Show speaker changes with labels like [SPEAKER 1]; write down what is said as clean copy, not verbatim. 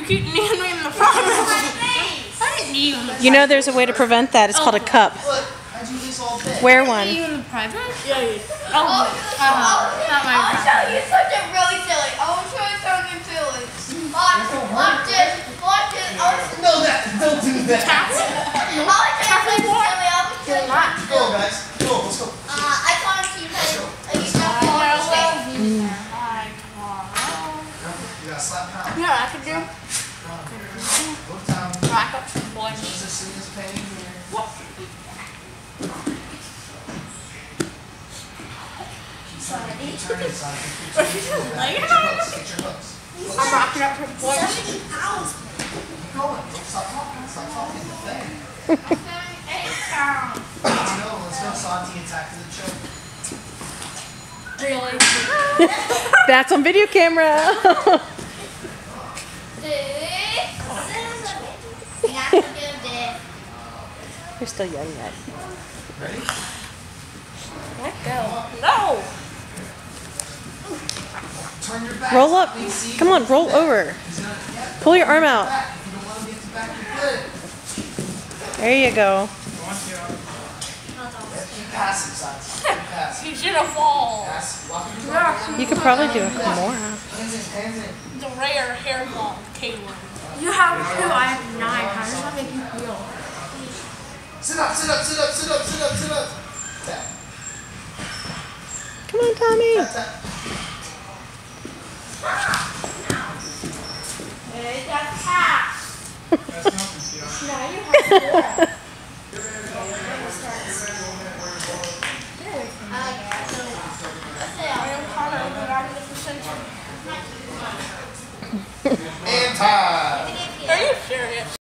[SPEAKER 1] keep kneeing me in the front. I didn't knee you in the
[SPEAKER 2] You know there's a way to prevent that. It's called a cup. Wear one.
[SPEAKER 1] knee you in the private? Yeah, yeah.
[SPEAKER 3] Oh,
[SPEAKER 1] Not my private.
[SPEAKER 3] you're such a really silly. I was trying to sound your feelings. Watch this. Watch this.
[SPEAKER 4] No, don't do that.
[SPEAKER 3] I was trying to sound silly. I was silly.
[SPEAKER 4] Go, guys. Go, let's go.
[SPEAKER 3] I thought you had you
[SPEAKER 4] gotta slap pound.
[SPEAKER 1] You know what I could do?
[SPEAKER 4] Look down.
[SPEAKER 1] Rack up some boys.
[SPEAKER 4] Jesus is pain here.
[SPEAKER 1] What?
[SPEAKER 4] Keep turning, son.
[SPEAKER 1] Like,
[SPEAKER 4] Get your hooks.
[SPEAKER 1] I'm rocking up for boys.
[SPEAKER 3] 70 pounds.
[SPEAKER 4] Keep going. Stop talking. Stop talking. The thing.
[SPEAKER 3] 8 pounds.
[SPEAKER 4] Let's go. Santi attack to the choke.
[SPEAKER 1] Really?
[SPEAKER 2] That's on video camera. You're still young yet.
[SPEAKER 4] Ready?
[SPEAKER 1] Let go. No!
[SPEAKER 4] Turn your back.
[SPEAKER 2] Roll up. Come on, roll over. Pull your arm out.
[SPEAKER 4] If you don't want to get to back, you could.
[SPEAKER 2] There you go.
[SPEAKER 4] Keep passing, Santi. Keep passing.
[SPEAKER 1] He's gonna fall.
[SPEAKER 4] Pass. Walk your
[SPEAKER 2] You could probably do a Kimura.
[SPEAKER 4] Hands in.
[SPEAKER 1] The rare hair ball, Caitlin.
[SPEAKER 3] You have 2, I have 9. How does that make you feel?
[SPEAKER 4] Sit up, sit up, sit up, sit up, sit up, sit up. Tap.
[SPEAKER 2] Come on, Tommy.
[SPEAKER 4] Tap, tap.
[SPEAKER 3] Hey, that's half. Now you have 4.
[SPEAKER 4] And time.
[SPEAKER 1] Are you serious?